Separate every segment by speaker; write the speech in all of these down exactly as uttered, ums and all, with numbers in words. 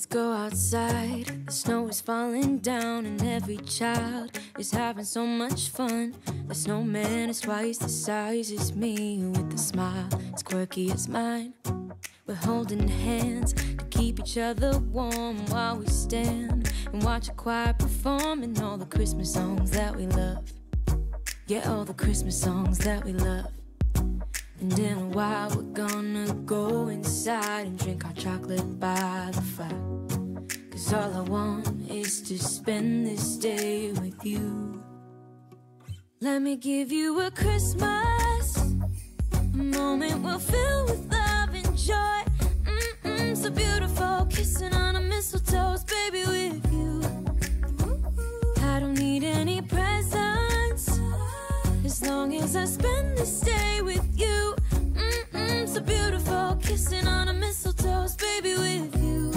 Speaker 1: Let's go outside, the snow is falling down and every child is having so much fun. The snowman is twice the size as me, with a smile as quirky as mine. We're holding hands to keep each other warm while we stand and watch a choir performing all the Christmas songs that we love. Yeah, all the Christmas songs that we love. And in a while we're gonna go inside and drink our chocolate by the fire. Cause all I want is to spend this day with you. Let me give you a Christmas, a moment we'll fill with love and joy. Mm-mm, so beautiful, kissing on a mistletoe, baby, with you. I don't need any presents, as long as I spend this day with you. Mm-mm, so beautiful, kissing on a mistletoe, baby, with you.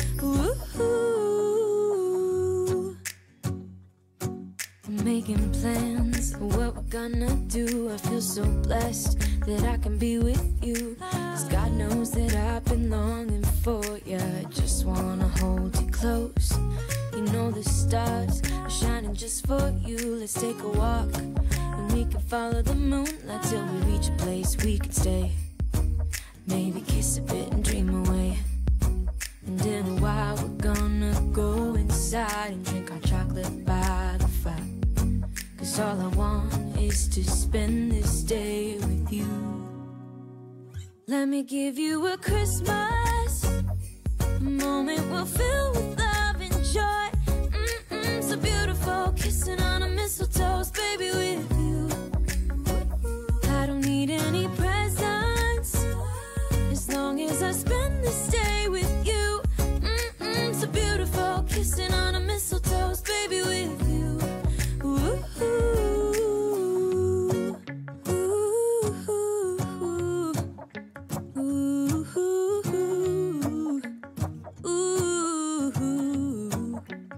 Speaker 1: Ooh. I'm making plans of what we're gonna do. I feel so blessed that I can be with you. Cause God knows that I've been longing for you. I just wanna hold you close. You know the stars are shining just for you. Let's take a walk, we can follow the moonlight till we reach a place we can stay. Maybe kiss a bit and dream away. And in a while we're gonna go inside and drink our chocolate by the fire. Cause all I want is to spend this day with you. Let me give you a Christmas, a moment we'll fill with love and joy. Mm-mm, so beautiful, kissing on a mistletoe, baby, with you. I don't need any presents, as long as I spend this day with you. Mm-mm, so beautiful, kissing on a mistletoe, baby, with you. Ooh, ooh, ooh, ooh, ooh.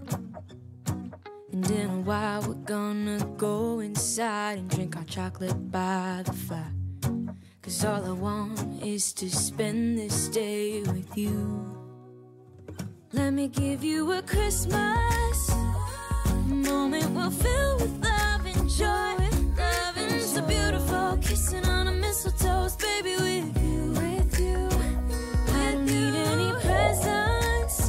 Speaker 1: And in a while we're gonna go inside and drink our chocolate by the fire. Cause all I want is to spend this day with you. Let me give you a Christmas, a moment we'll fill with love and joy. Love and so beautiful, kissing on a mistletoe, baby, with you. With you. I don't need any presents,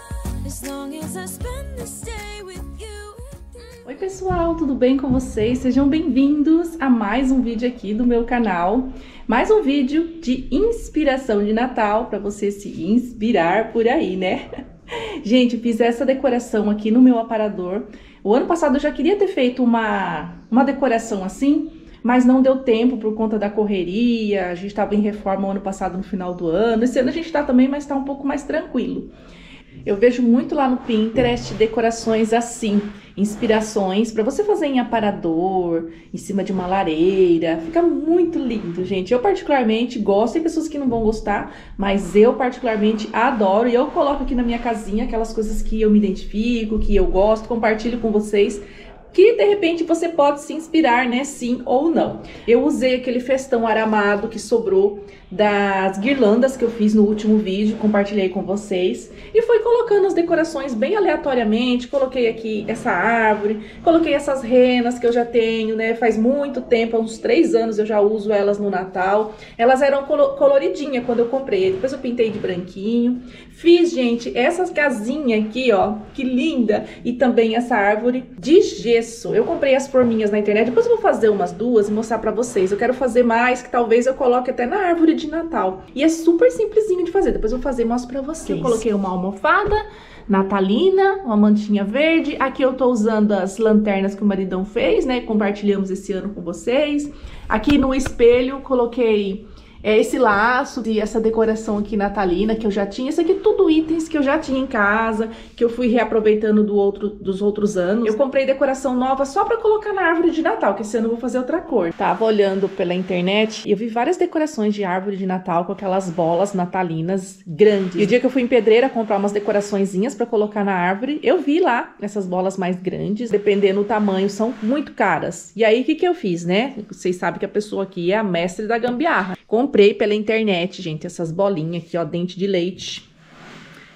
Speaker 1: as long as I spend this day with you.
Speaker 2: Oi pessoal, tudo bem com vocês? Sejam bem-vindos a mais um vídeo aqui do meu canal. Mais um vídeo de inspiração de Natal para você se inspirar por aí, né? Gente, fiz essa decoração aqui no meu aparador. O ano passado eu já queria ter feito uma, uma decoração assim, mas não deu tempo por conta da correria. A gente estava em reforma o ano passado no final do ano. Esse ano a gente está também, mas está um pouco mais tranquilo. Eu vejo muito lá no Pinterest decorações assim, inspirações para você fazer em aparador, em cima de uma lareira. Fica muito lindo, gente. Eu particularmente gosto, tem pessoas que não vão gostar, mas eu particularmente adoro. E eu coloco aqui na minha casinha aquelas coisas que eu me identifico, que eu gosto, compartilho com vocês, que de repente você pode se inspirar, né, sim ou não. Eu usei aquele festão aramado que sobrou das guirlandas que eu fiz no último vídeo, compartilhei com vocês, e fui colocando as decorações bem aleatoriamente. Coloquei aqui essa árvore, coloquei essas renas que eu já tenho, né, faz muito tempo, há uns três anos eu já uso elas no Natal. Elas eram coloridinhas quando eu comprei, depois eu pintei de branquinho. Fiz, gente, essa casinha aqui, ó, que linda, e também essa árvore de gesso. Eu comprei as forminhas na internet, depois eu vou fazer umas duas e mostrar pra vocês. Eu quero fazer mais, que talvez eu coloque até na árvore de Natal. E é super simplesinho de fazer, depois eu vou fazer e mostro pra vocês. Eu coloquei uma almofada natalina, uma mantinha verde. Aqui eu tô usando as lanternas que o maridão fez, né? Compartilhamos esse ano com vocês. Aqui no espelho coloquei é, esse laço e essa decoração aqui natalina que eu já tinha. Isso aqui tudo itens que eu já tinha em casa, que eu fui reaproveitando do outro, dos outros anos. Eu comprei decoração nova só pra colocar na árvore de Natal, que esse ano eu vou fazer outra cor. Tava olhando pela internet e eu vi várias decorações de árvore de Natal com aquelas bolas natalinas grandes. E o dia que eu fui em Pedreira comprar umas decoraçõezinhas pra colocar na árvore, eu vi lá essas bolas mais grandes, dependendo do tamanho, são muito caras. E aí, o que que eu fiz, né? Vocês sabem que a pessoa aqui é a mestre da gambiarra. Comprei pela internet, gente, essas bolinhas aqui, ó, dente de leite.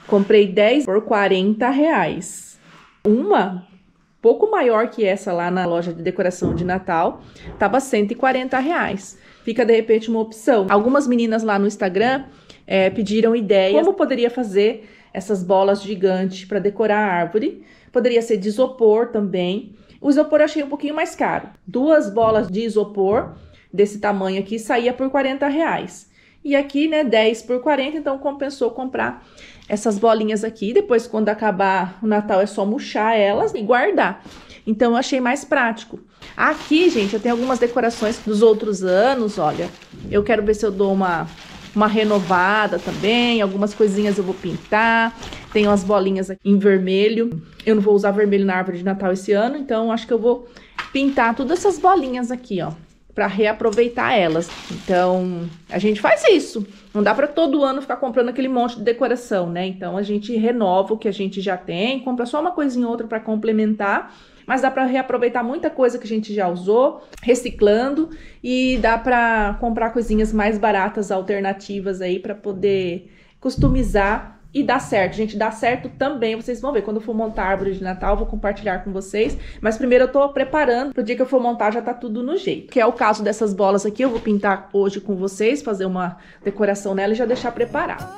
Speaker 2: Comprei dez por quarenta reais. Uma, pouco maior que essa lá na loja de decoração de Natal, tava cento e quarenta reais. Fica, de repente, uma opção. Algumas meninas lá no Instagram é, pediram ideias como poderia fazer essas bolas gigantes para decorar a árvore. Poderia ser de isopor também. O isopor eu achei um pouquinho mais caro. Duas bolas de isopor desse tamanho aqui saía por quarenta reais. E aqui, né, dez por quarenta, então compensou comprar essas bolinhas aqui. Depois, quando acabar o Natal, é só murchar elas e guardar. Então, eu achei mais prático. Aqui, gente, eu tenho algumas decorações dos outros anos, olha. Eu quero ver se eu dou uma, uma renovada também. Algumas coisinhas eu vou pintar. Tem umas bolinhas aqui em vermelho. Eu não vou usar vermelho na árvore de Natal esse ano, então acho que eu vou pintar todas essas bolinhas aqui, ó, para reaproveitar elas. Então, a gente faz isso. Não dá para todo ano ficar comprando aquele monte de decoração, né? Então, a gente renova o que a gente já tem, compra só uma coisinha ou outra para complementar, mas dá para reaproveitar muita coisa que a gente já usou, reciclando, e dá para comprar coisinhas mais baratas, alternativas aí, para poder customizar. E dá certo, gente, dá certo também, vocês vão ver, quando eu for montar a árvore de Natal, eu vou compartilhar com vocês, mas primeiro eu tô preparando, pro dia que eu for montar já tá tudo no jeito, que é o caso dessas bolas aqui, eu vou pintar hoje com vocês, fazer uma decoração nela e já deixar preparado.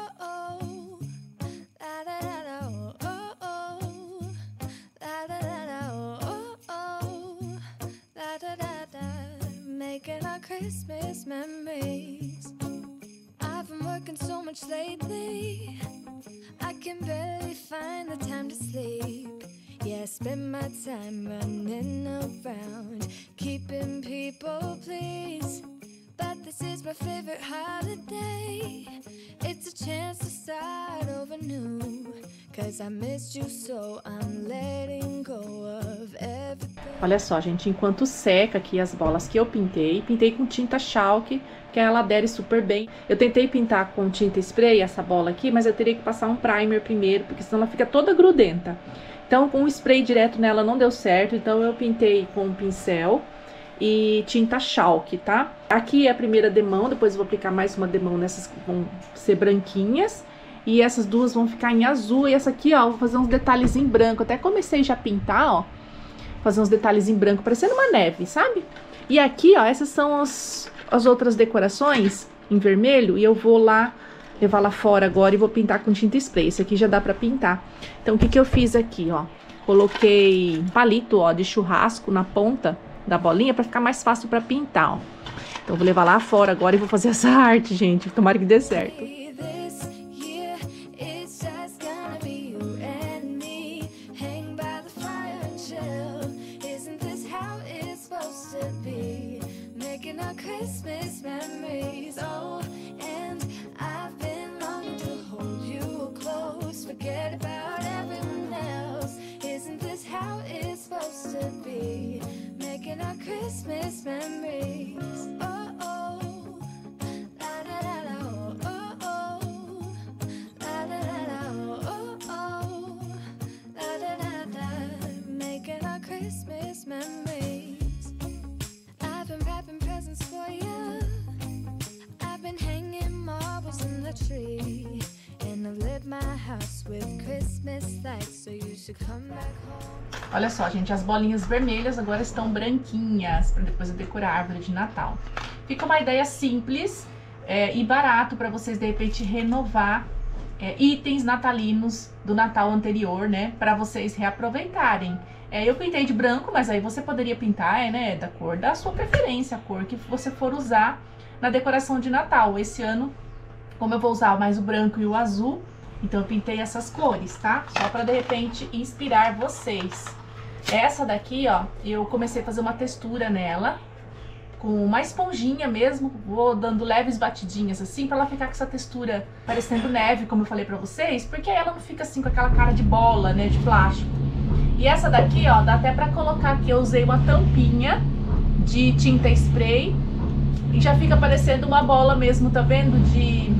Speaker 1: I can barely find the time to sleep. Yeah, I spend my time running around, keeping people pleased. But this is my favorite holiday. It's a chance to start over new. Cause I missed you so I'm letting go of everything.
Speaker 2: Olha só, gente, enquanto seca aqui as bolas que eu pintei, pintei com tinta chalk, que ela adere super bem. Eu tentei pintar com tinta spray essa bola aqui, mas eu teria que passar um primer primeiro, porque senão ela fica toda grudenta. Então, com o spray direto nela não deu certo, então eu pintei com um pincel e tinta chalk, tá? Aqui é a primeira demão, depois eu vou aplicar mais uma demão nessas que vão ser branquinhas. E essas duas vão ficar em azul, e essa aqui, ó, vou fazer uns detalhes em branco. Até comecei já a pintar, ó, fazer uns detalhes em branco, parecendo uma neve, sabe? E aqui, ó, essas são as, as outras decorações em vermelho, e eu vou lá, levar lá fora agora e vou pintar com tinta spray. Esse aqui já dá pra pintar. Então, o que que eu fiz aqui, ó? Coloquei palito, ó, de churrasco na ponta da bolinha pra ficar mais fácil pra pintar, ó. Então, eu vou levar lá fora agora e vou fazer essa arte, gente. Tomara que dê certo.
Speaker 1: Christmas memories, oh, and I've been longing to hold you close, forget about everyone else. Isn't this how it's supposed to be? Making our Christmas memories, oh, oh, la da da da, oh, oh, la da da da, oh, oh, la da da da, making our Christmas memories. I've been wrapping presents for you. I've been hanging marbles in the tree, and I've lit my house with Christmas lights, so you should come back home.
Speaker 2: Olha só, gente, as bolinhas vermelhas agora estão branquinhas, para depois eu decorar a árvore de Natal. Fica uma ideia simples é, e barato para vocês, de repente, renovar é, itens natalinos do Natal anterior, né? Para vocês reaproveitarem. É, eu pintei de branco, mas aí você poderia pintar, é, né, da cor da sua preferência, a cor que você for usar na decoração de Natal. Esse ano, como eu vou usar mais o branco e o azul, então eu pintei essas cores, tá? Só para de repente inspirar vocês. Essa daqui, ó, eu comecei a fazer uma textura nela, com uma esponjinha mesmo, vou dando leves batidinhas assim, pra ela ficar com essa textura parecendo neve, como eu falei pra vocês, porque aí ela não fica assim com aquela cara de bola, né, de plástico. E essa daqui, ó, dá até pra colocar aqui, eu usei uma tampinha de tinta spray e já fica parecendo uma bola mesmo, tá vendo? De,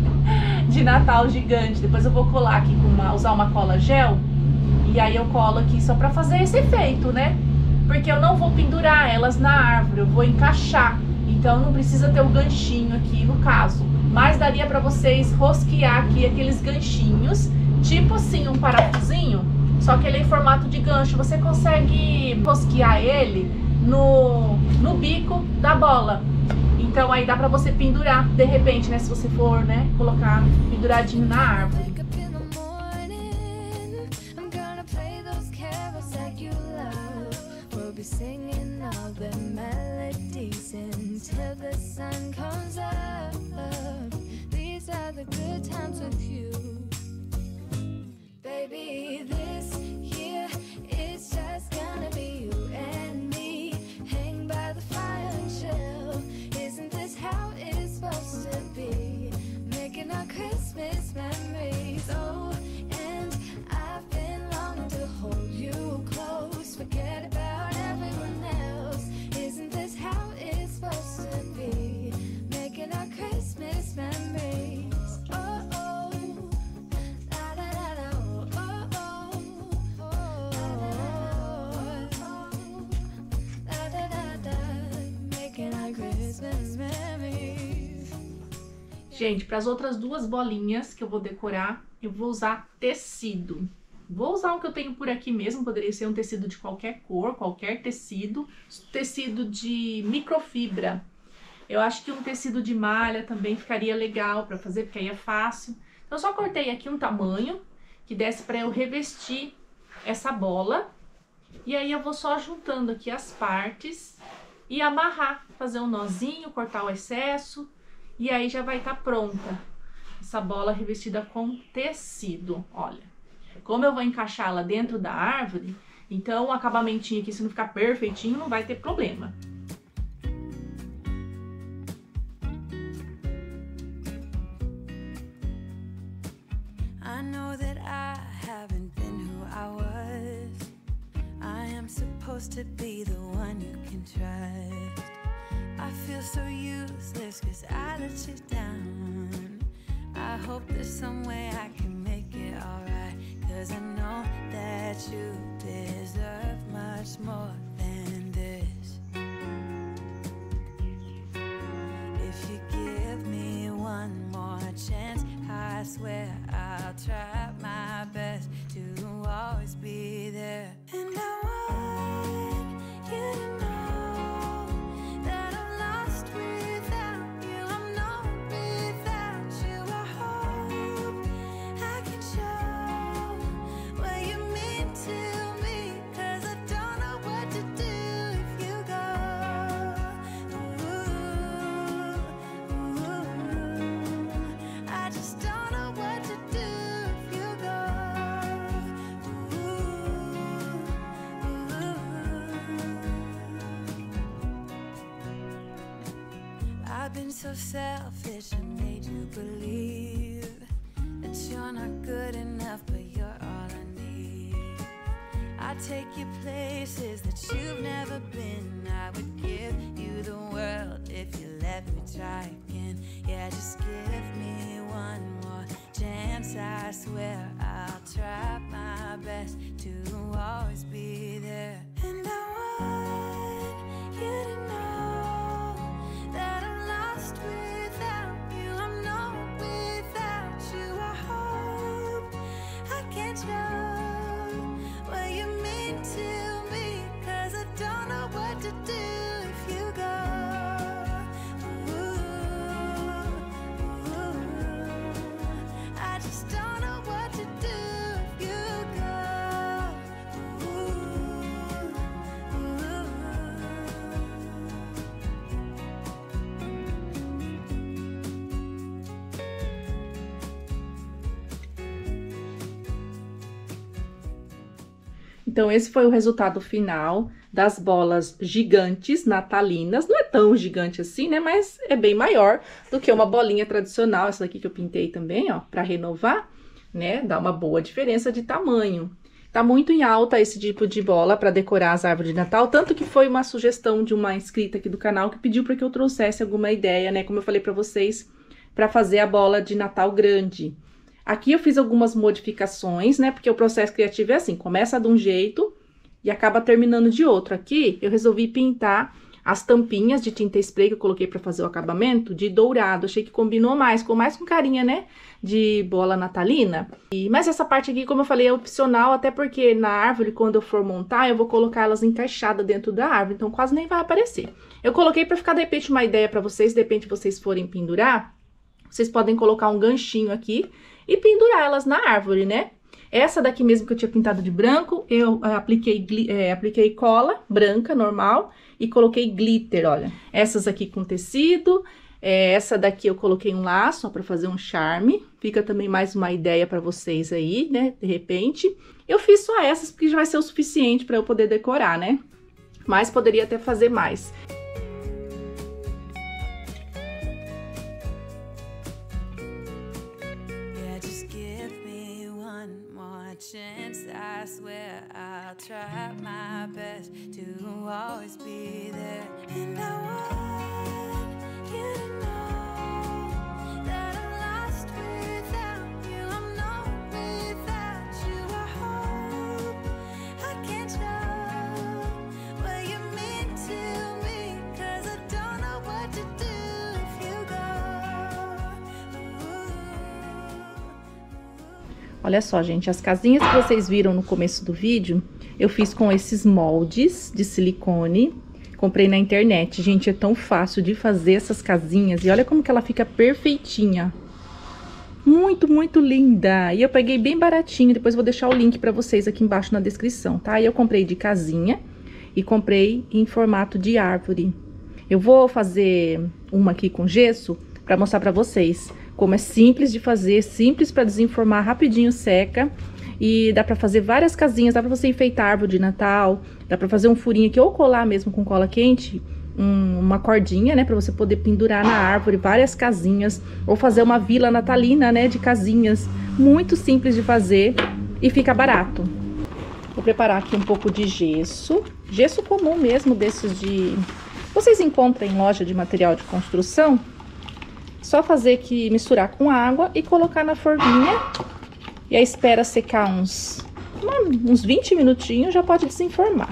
Speaker 2: de Natal gigante. Depois eu vou colar aqui com uma, usar uma cola gel e aí eu colo aqui só pra fazer esse efeito, né? Porque eu não vou pendurar elas na árvore, eu vou encaixar. Então não precisa ter o ganchinho aqui no caso. Mas daria pra vocês rosquear aqui aqueles ganchinhos tipo assim, um parafusinho, só que ele é em formato de gancho. Você consegue rosquear ele no, no bico da bola. Então aí dá pra você pendurar, de repente, né? Se você for, né, colocar penduradinho na árvore.
Speaker 1: Baby, this here is just gonna be you and me. Hang by the fire and chill. Isn't this how it's supposed to be? Making our Christmas memories. Oh, and I've been longing to hold you close. Forget about everyone else. Isn't this how it's supposed to be? Making our Christmas memories. Oh, oh.
Speaker 2: Gente, para as outras duas bolinhas que eu vou decorar, eu vou usar tecido. Vou usar um que eu tenho por aqui mesmo, poderia ser um tecido de qualquer cor, qualquer tecido. Tecido de microfibra. Eu acho que um tecido de malha também ficaria legal para fazer, porque aí é fácil. Então eu só cortei aqui um tamanho que desse para eu revestir essa bola. E aí eu vou só juntando aqui as partes e amarrar, fazer um nozinho, cortar o excesso. E aí já vai estar pronta essa bola revestida com tecido. Olha, como eu vou encaixá-la dentro da árvore, então o acabamentinho aqui, se não ficar perfeitinho, não vai ter problema.
Speaker 1: I know that I haven't been who I was. I am supposed to be the one you can trust. I feel so useless cause I let you down. I hope there's some way I can make it alright, cause I know that you deserve much more than this. If you give me one more chance, I swear I'll try my best to always be there. And I want you to know been so selfish and made you believe that you're not good enough, but you're all I need. I take you places that you've never been. I would give you the world if you let me try again. Yeah, just give me one more chance. I swear I'll try my best to always be there. And I want you to know that I'm without you, I'm not without you. I hope I can show what you mean to me, cause I don't know what to do if you go. Ooh, ooh, I just don't know what to do if you go. Ooh, ooh.
Speaker 2: Então esse foi o resultado final das bolas gigantes natalinas. Não é tão gigante assim, né? Mas é bem maior do que uma bolinha tradicional. Essa daqui que eu pintei também, ó, para renovar, né? Dá uma boa diferença de tamanho. Tá muito em alta esse tipo de bola para decorar as árvores de Natal, tanto que foi uma sugestão de uma inscrita aqui do canal que pediu para que eu trouxesse alguma ideia, né? Como eu falei para vocês, para fazer a bola de Natal grande. Aqui eu fiz algumas modificações, né? Porque o processo criativo é assim, começa de um jeito e acaba terminando de outro. Aqui eu resolvi pintar as tampinhas de tinta spray que eu coloquei pra fazer o acabamento de dourado. Achei que combinou mais, ficou mais com carinha, né, de bola natalina. E, mas essa parte aqui, como eu falei, é opcional, até porque na árvore, quando eu for montar, eu vou colocar elas encaixadas dentro da árvore, então quase nem vai aparecer. Eu coloquei pra ficar, de repente, uma ideia pra vocês, de repente vocês forem pendurar, vocês podem colocar um ganchinho aqui e pendurar elas na árvore, né? Essa daqui mesmo que eu tinha pintado de branco, eu é, apliquei, é, apliquei cola branca, normal, e coloquei glitter, olha. Essas aqui com tecido, é, essa daqui eu coloquei um laço, ó, pra fazer um charme. Fica também mais uma ideia pra vocês aí, né, de repente. Eu fiz só essas porque já vai ser o suficiente pra eu poder decorar, né? Mas poderia até fazer mais.
Speaker 1: Chance, I swear I'll try my best to always be there. And I want you to know that I'm lost without you. I'm known without you. I hope I can show what you mean to me, 'cause I don't know what to do if you go.
Speaker 2: Olha só, gente, as casinhas que vocês viram no começo do vídeo, eu fiz com esses moldes de silicone. Comprei na internet. Gente, é tão fácil de fazer essas casinhas. E olha como que ela fica perfeitinha. Muito, muito linda. E eu peguei bem baratinho. Depois vou deixar o link pra vocês aqui embaixo na descrição, tá? E eu comprei de casinha e comprei em formato de árvore. Eu vou fazer uma aqui com gesso pra mostrar pra vocês como é simples de fazer, simples para desenformar, rapidinho seca. E dá pra fazer várias casinhas, dá pra você enfeitar a árvore de Natal, dá pra fazer um furinho aqui, ou colar mesmo com cola quente, um, uma cordinha, né, pra você poder pendurar na árvore várias casinhas, ou fazer uma vila natalina, né, de casinhas. Muito simples de fazer e fica barato. Vou preparar aqui um pouco de gesso, gesso comum mesmo, desses de... vocês encontram em loja de material de construção. Só fazer que misturar com água e colocar na forminha. E aí espera secar uns, uns vinte minutinhos, já pode desenformar.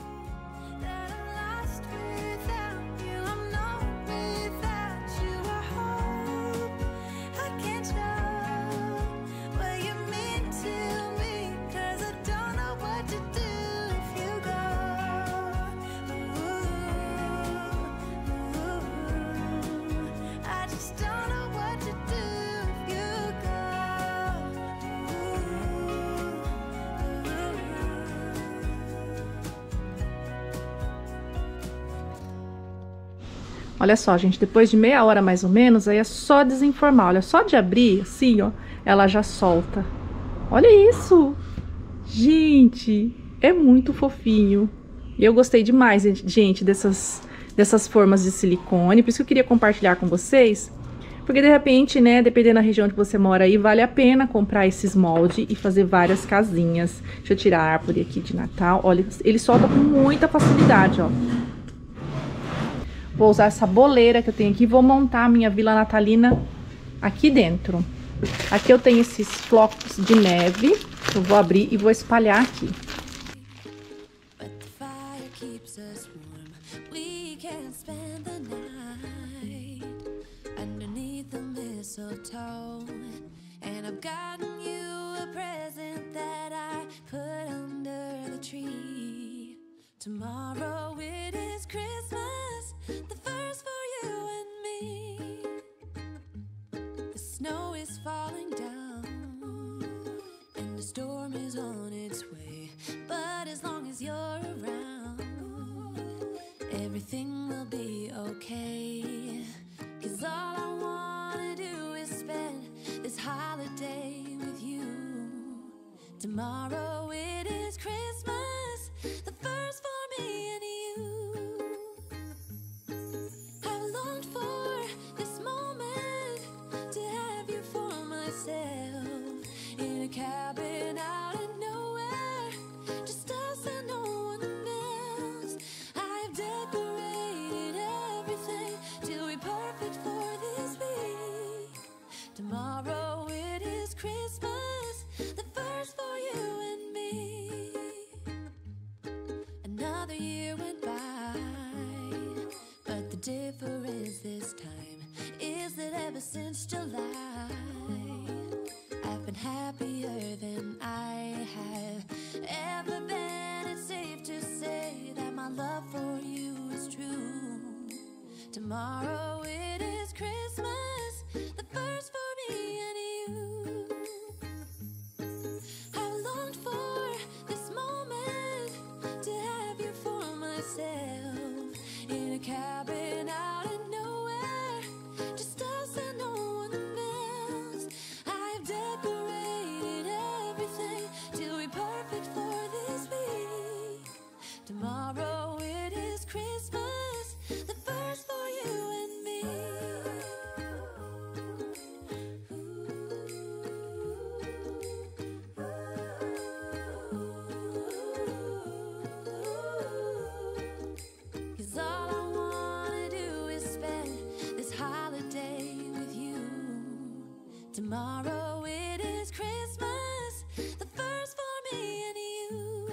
Speaker 2: Olha só, gente, depois de meia hora mais ou menos, aí é só desenformar. Olha, só de abrir, assim, ó, ela já solta. Olha isso! Gente, é muito fofinho. E eu gostei demais, gente, dessas, dessas formas de silicone. Por isso que eu queria compartilhar com vocês. Porque, de repente, né, dependendo da região que você mora aí, vale a pena comprar esses moldes e fazer várias casinhas. Deixa eu tirar a árvore aqui de Natal. Olha, ele solta com muita facilidade, ó. Vou usar essa boleira que eu tenho aqui, vou montar a minha vila natalina aqui dentro. Aqui eu tenho esses flocos de neve, eu vou abrir e vou espalhar aqui.
Speaker 1: Tomorrow it is Christmas, the first for you and me. The snow is falling down and the storm is on its way. But as long as you're around, everything will be okay. 'Cause all I wanna do is spend this holiday with you. Tomorrow it is Christmas, the first for me and you. I've longed for this moment to have you for myself, in a cabin out in nowhere, just us and no one else. I've decorated everything to be perfect for this week. Tomorrow it is Christmas, the first for you and me. Another year went by, difference this time is that ever since July, I've been happier than I have ever been. It's safe to say that my love for you is true. Tomorrow it is Christmas, the first for me and you. I've longed for this moment to have you for myself in a cabin out in nowhere, just us and no one else. I've decorated everything till we're perfect for this week. Tomorrow it is Christmas, the first for you and me. Cause all I wanna do is spend this holiday with you. Tomorrow it is Christmas, the first for me and you.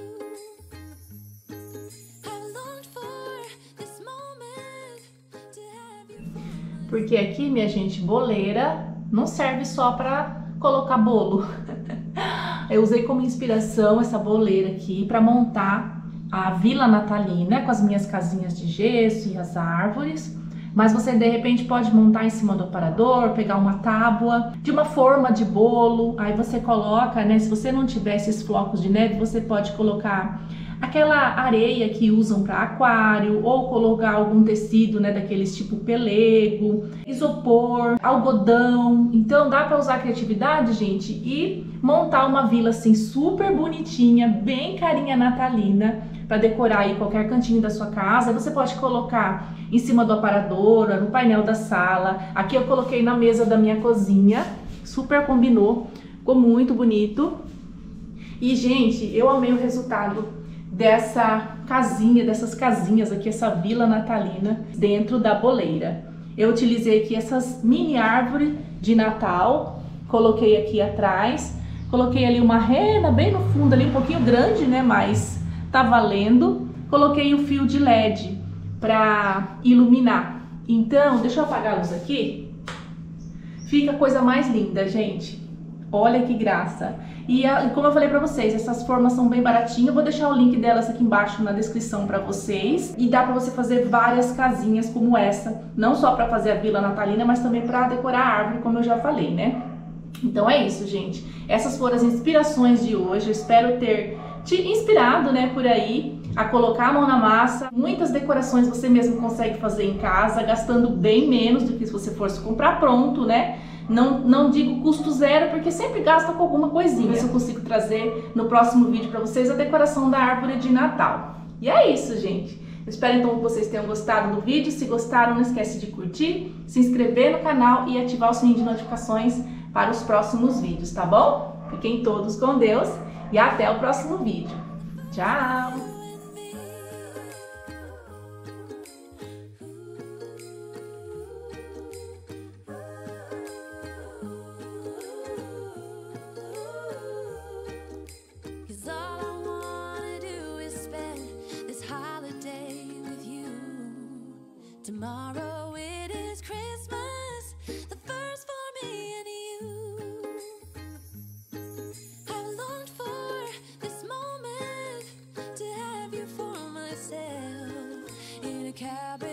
Speaker 1: I've longed for this moment to have you for myself.
Speaker 2: Porque aqui, minha gente, boleira não serve só para colocar bolo. Eu usei como inspiração essa boleira aqui para montar a vila natalina com as minhas casinhas de gesso e as árvores. Mas você de repente pode montar em cima do aparador, pegar uma tábua de uma forma de bolo, aí você coloca, né? Se você não tiver esses flocos de neve, você pode colocar aquela areia que usam para aquário, ou colocar algum tecido, né, daqueles tipo pelego, isopor, algodão. Então dá para usar a criatividade, gente, e montar uma vila assim super bonitinha, bem carinha natalina, para decorar aí qualquer cantinho da sua casa. Você pode colocar em cima do aparador, no painel da sala. Aqui eu coloquei na mesa da minha cozinha, super combinou, ficou muito bonito. E gente, eu amei o resultado dessa casinha, dessas casinhas aqui, essa vila natalina dentro da boleira. Eu utilizei aqui essas mini árvores de Natal, coloquei aqui atrás, coloquei ali uma rena bem no fundo ali, um pouquinho grande, né, mas tá valendo. Coloquei o fio de L E D para iluminar. Então, deixa eu apagar a luz aqui. Fica a coisa mais linda, gente. Olha que graça. E a, como eu falei pra vocês, essas formas são bem baratinhas. Eu vou deixar o link delas aqui embaixo na descrição pra vocês. E dá pra você fazer várias casinhas como essa. Não só pra fazer a vila natalina, mas também pra decorar a árvore, como eu já falei, né? Então é isso, gente. Essas foram as inspirações de hoje. Eu espero ter te inspirado, né, por aí a colocar a mão na massa. Muitas decorações você mesmo consegue fazer em casa, gastando bem menos do que se você fosse comprar pronto, né? Não, não digo custo zero, porque sempre gasta com alguma coisinha. Isso eu consigo trazer no próximo vídeo para vocês, a decoração da árvore de Natal. E é isso, gente. Eu espero então que vocês tenham gostado do vídeo. Se gostaram, não esquece de curtir, se inscrever no canal e ativar o sininho de notificações para os próximos vídeos, tá bom? Fiquem todos com Deus e até o próximo vídeo. Tchau!
Speaker 1: Tomorrow it is Christmas, the first for me and you. I've longed for this moment to have you for myself in a cabin.